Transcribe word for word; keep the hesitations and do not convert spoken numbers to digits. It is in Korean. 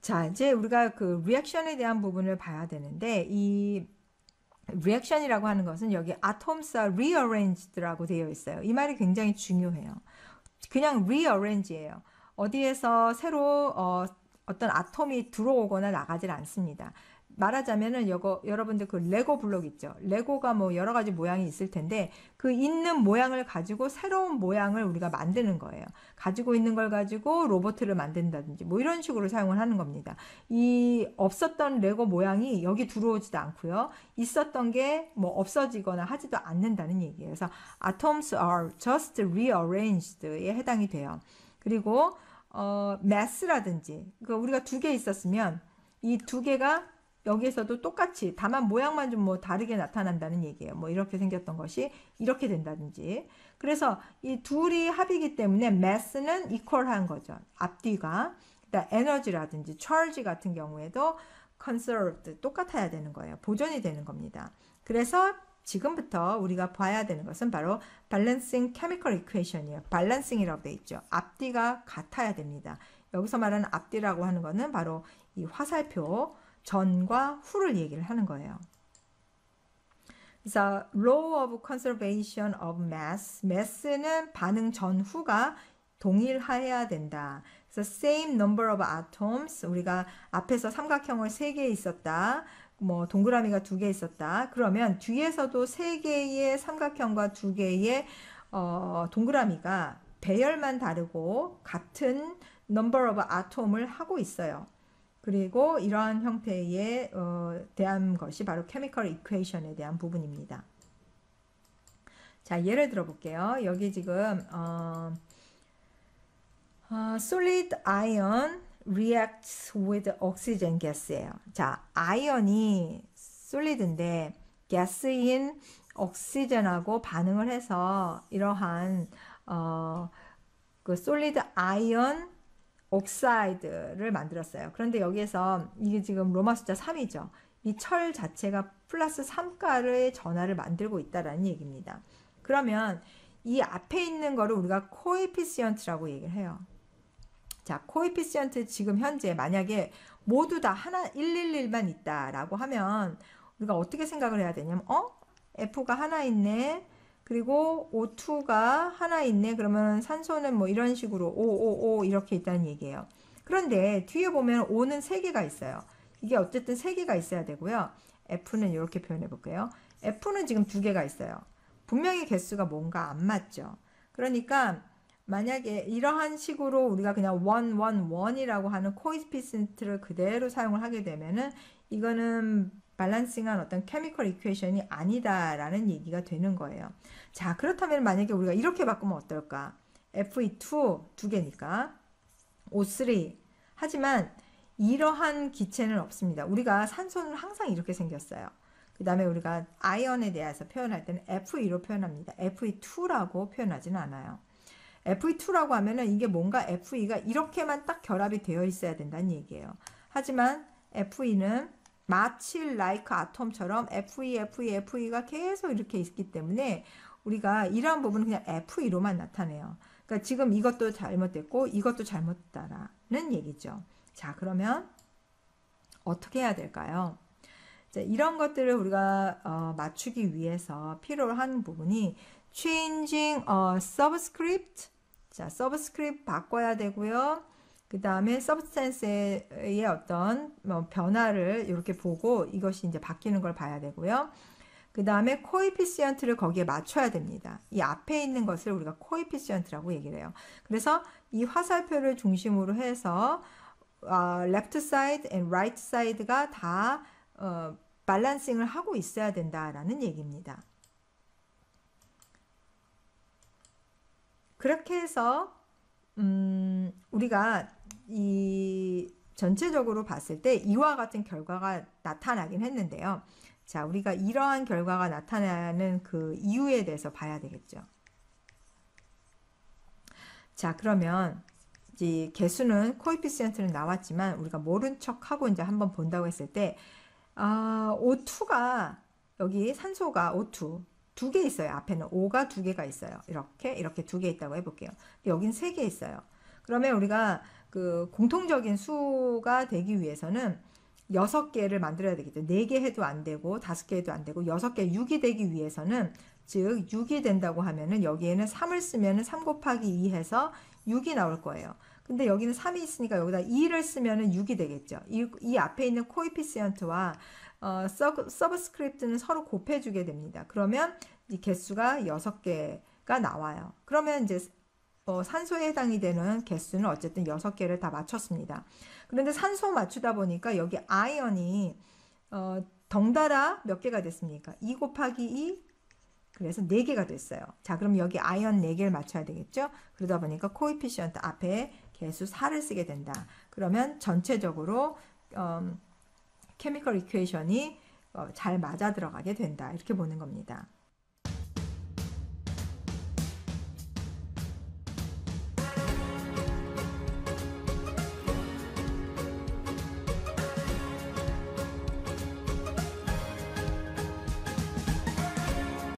자, 이제 우리가 그 리액션에 대한 부분을 봐야 되는데, 이 리액션이라고 하는 것은 여기 atoms are rearranged라고 되어 있어요. 이 말이 굉장히 중요해요. 그냥 rearrange예요. 어디에서 새로 어, 어떤 아톰이 들어오거나 나가질 않습니다. 말하자면은 여거, 여러분들 그 레고 블록 있죠. 레고가 뭐 여러 가지 모양이 있을 텐데 그 있는 모양을 가지고 새로운 모양을 우리가 만드는 거예요. 가지고 있는 걸 가지고 로봇을 만든다든지 뭐 이런 식으로 사용을 하는 겁니다. 이 없었던 레고 모양이 여기 들어오지도 않고요. 있었던 게 뭐 없어지거나 하지도 않는다는 얘기예요. 그래서 atoms are just rearranged에 해당이 돼요. 그리고 어, mass라든지 그 우리가 두 개 있었으면 이 두 개가 여기에서도 똑같이 다만 모양만 좀 뭐 다르게 나타난다는 얘기예요. 뭐 이렇게 생겼던 것이 이렇게 된다든지. 그래서 이 둘이 합이기 때문에 mass는 equal한 거죠. 앞뒤가. 그다음 에너지라든지 charge 같은 경우에도 conserved 똑같아야 되는 거예요. 보존이 되는 겁니다. 그래서 지금부터 우리가 봐야 되는 것은 바로 balancing chemical equation이에요. balancing이라고 되어 있죠. 앞뒤가 같아야 됩니다. 여기서 말하는 앞뒤라고 하는 것은 바로 이 화살표 전과 후를 얘기를 하는 거예요. 그래서 law of conservation of mass, mass는 반응 전후가 동일해야 된다. 그래서 same number of atoms, 우리가 앞에서 삼각형을 세 개 있었다. 뭐 동그라미가 두 개 있었다. 그러면 뒤에서도 세 개의 삼각형과 두 개의 어, 동그라미가 배열만 다르고 같은 number of atom을 하고 있어요. 그리고 이러한 형태에 어, 대한 것이 바로 chemical equation에 대한 부분입니다. 자, 예를 들어 볼게요. 여기 지금 어, 어, solid ion reacts with oxygen gas예요. 자, 아이언이 솔리드인데 가스인 옥시전하고 반응을 해서 이러한 어, 그 솔리드 아이언 옥사이드를 만들었어요. 그런데 여기에서 이게 지금 로마 숫자 삼이죠. 이 철 자체가 플러스 삼가의 전하를 만들고 있다라는 얘기입니다. 그러면 이 앞에 있는 거를 우리가 코에피시언트라고 얘기를 해요. 자, 코에피시언트 지금 현재 만약에 모두 다 하나 일일일만 있다라고 하면 우리가 어떻게 생각을 해야 되냐면 어? F가 하나 있네. 그리고 오투가 하나 있네. 그러면 산소는 뭐 이런 식으로 오, 오, 오 이렇게 있다는 얘기예요. 그런데 뒤에 보면 O는 세 개가 있어요. 이게 어쨌든 세 개가 있어야 되고요. F는 이렇게 표현해 볼게요. F는 지금 두 개가 있어요. 분명히 개수가 뭔가 안 맞죠. 그러니까 만약에 이러한 식으로 우리가 그냥 원, 원, 원이라고 하는 코에피시언트를 그대로 사용을 하게 되면은 이거는 밸런싱한 어떤 케미컬 이퀘이션이 아니다라는 얘기가 되는 거예요. 자, 그렇다면 만약에 우리가 이렇게 바꾸면 어떨까? 에프이 투 두 개니까 오 쓰리. 하지만 이러한 기체는 없습니다. 우리가 산소는 항상 이렇게 생겼어요. 그 다음에 우리가 아이언에 대해서 표현할 때는 에프이로 표현합니다. 에프이 투라고 표현하지는 않아요. 에프이 투라고 하면은 이게 뭔가 에프이가 이렇게만 딱 결합이 되어 있어야 된다는 얘기예요. 하지만 에프이는 마치 like 아톰처럼 에프이, 에프이, 에프이가 계속 이렇게 있기 때문에 우리가 이러한 부분은 그냥 에프이로만 나타내요. 그러니까 지금 이것도 잘못됐고 이것도 잘못됐다라는 얘기죠. 자, 그러면 어떻게 해야 될까요? 자, 이런 것들을 우리가 어, 맞추기 위해서 필요한 부분이 changing a subscript. 자, subscript 바꿔야 되고요. 그 다음에 substance의 어떤 뭐 변화를 이렇게 보고 이것이 이제 바뀌는 걸 봐야 되고요. 그 다음에 coefficient를 거기에 맞춰야 됩니다. 이 앞에 있는 것을 우리가 coefficient라고 얘기를 해요. 그래서 이 화살표를 중심으로 해서 어, left side and right side가 다 어, 밸런싱을 하고 있어야 된다라는 얘기입니다. 그렇게 해서 음, 우리가 이 전체적으로 봤을 때 이와 같은 결과가 나타나긴 했는데요. 자, 우리가 이러한 결과가 나타나는 그 이유에 대해서 봐야 되겠죠. 자, 그러면 이제 개수는 코에피시언트는 나왔지만 우리가 모른 척하고 이제 한번 본다고 했을 때 아, 오 투가 여기 산소가 오 투 두 개 있어요. 앞에는 O가 두 개가 있어요. 이렇게 이렇게 두 개 있다고 해볼게요. 근데 여긴 세 개 있어요. 그러면 우리가 그 공통적인 수가 되기 위해서는 여섯 개를 만들어야 되겠죠. 네 개 해도 안 되고 다섯 개 해도 안 되고 여섯 개 육이 되기 위해서는 즉 육이 된다고 하면은 여기에는 삼을 쓰면은 삼 곱하기 이 해서 육이 나올 거예요. 근데 여기는 삼이 있으니까 여기다 이를 쓰면은 육이 되겠죠. 이, 이 앞에 있는 코에피시언트와 어, 서브, 서브스크립트는 서로 곱해주게 됩니다. 그러면 이 개수가 여섯 개가 나와요. 그러면 이제 어, 산소에 해당이 되는 개수는 어쨌든 여섯 개를 다 맞췄습니다. 그런데 산소 맞추다 보니까 여기 아이언이 어, 덩달아 몇 개가 됐습니까? 이 곱하기 이, 그래서 네 개가 됐어요. 자, 그럼 여기 아이언 네 개를 맞춰야 되겠죠? 그러다 보니까 코에피시언트 앞에 개수 사를 쓰게 된다. 그러면 전체적으로 음, 케미컬 이퀘이션이 어, 잘 맞아 들어가게 된다. 이렇게 보는 겁니다.